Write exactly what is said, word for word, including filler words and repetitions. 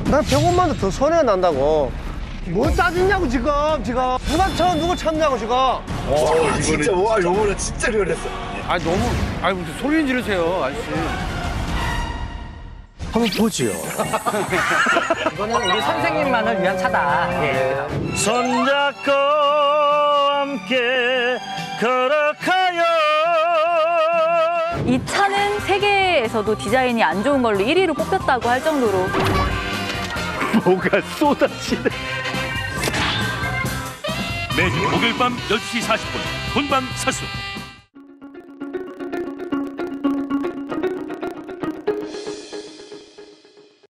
난 백오만 원 더 손해가 난다고. 뭘 따지냐고 지금 지금 누가 쳐 누구 쳤냐고 지금. 와, 이거는... 진짜 와 요거는 진짜 리얼했어. 아 너무 아 무슨 소리 지르세요 아저씨. 한번 보지요. 이거는 우리 선생님만을 위한 차다. 예. 손잡고 함께 걸어가요. 이 차는 세계에서도 디자인이 안 좋은 걸로 일 위로 뽑혔다고 할 정도로. 뭐가 쏟아지네. 매주 목요일 밤 열두 시 사십 분 본방 사수.